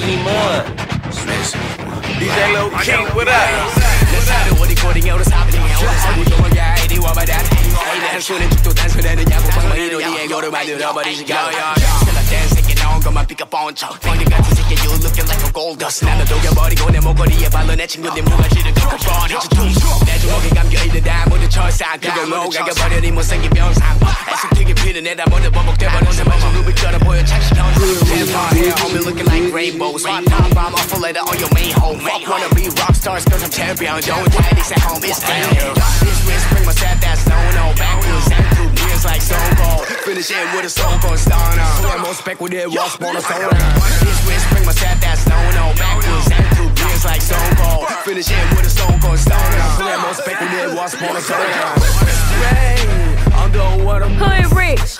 E-Mud. DJ Lil King, what up? 어디 코딩으로 사부딩해 오늘 사부동을 이리 와봐라 단순히 죽도 단순해느냐고 방망이 이론이 애교를 만들어버리지 댄 새끼 나온 것만 삐까 뻔쩍 광대 같은 새끼 you looking like a gold dust 나는 녹여버리고 내 목걸이에 발로 내 친구들 무가지를 꺾어 버려 내 주먹에 감겨있는 아무도 철사 그걸 녹아버려니 못생긴 병상 애써 튀기 피는 내다 먼저 버벅대버려 새마치 루비처럼 보여 착시형 Vampire homie looking like rainbows Hot top bomb off a letter on your main home Fuck wanna be rock stars cause I'm champion Don't try this at home, it's down This wrist bring my set that's no backwards and through years like Stone Cold Finish it with a Stone Cold stunner Slam on spec with it, what's born a soda This wrist bring my set that's no backwards and through years like Stone Cold Finish it with a Stone Cold stunner Slam on spec with it, what's born a soda Underwater Hood Rich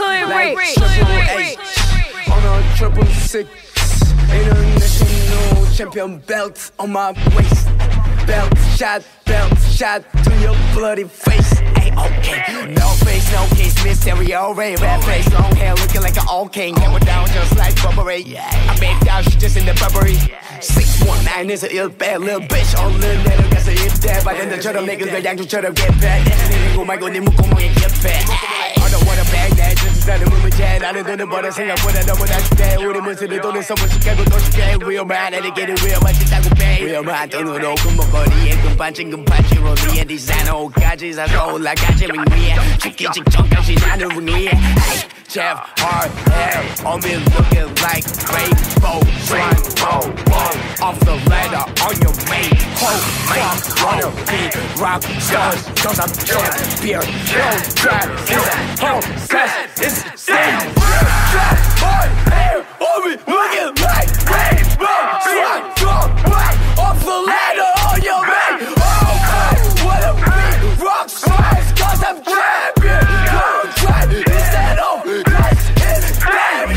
on a 666 International champion belt on my waist Belt shot to your bloody face Ay, okay, no face, no case, Mysterio Ray, red face, long hair looking like an old king Hammer down just like Burberry I made down, she just in the Burberry 619 is a ill bad little bitch On little little, guess it is dead 바른들처럼 내그가 양쪽처럼 get back 내고 말고 네 목구멍에 get back I don't wanna bag that just 사는 물문제 나는 돈을 벌어 생각보다 너무나 쉽게 우리 문수를 돈을 써보지 깔고 또 쉽게 Real man, and get it real 맛있다고 pay Real man 돈으로 금목걸이에 금반지 금반지로 위에 디자이너 옷까지 사서 올라가지 ring 위에 죽기 직전까지 나는 ring 위에 Jeff Hard hair on me looking like rainbow Swan off the ladder on your main hoe Fuck wanna be rock stars cause I'm champion Don't try this at home cause it's insane Jeff Hard hair on me looking like rainbow Swan off the ladder on your main hoe Wanna be rock stars cause I'm champion Don't try this at home cause it's insane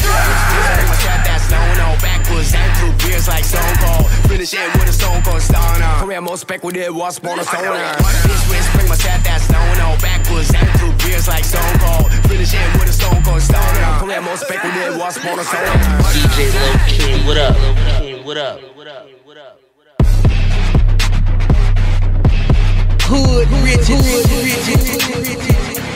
and through beers like Stone Cold Finish it with a Stone Cold stunner Korean most spec with it, what's born a stoner This wrist bring my set that's no backwards and through beers like Stone Cold Finish it with a Stone Cold stunner Korean most spec with it, what's born a stoner DJ Lil King, what up? What up? Hood Rich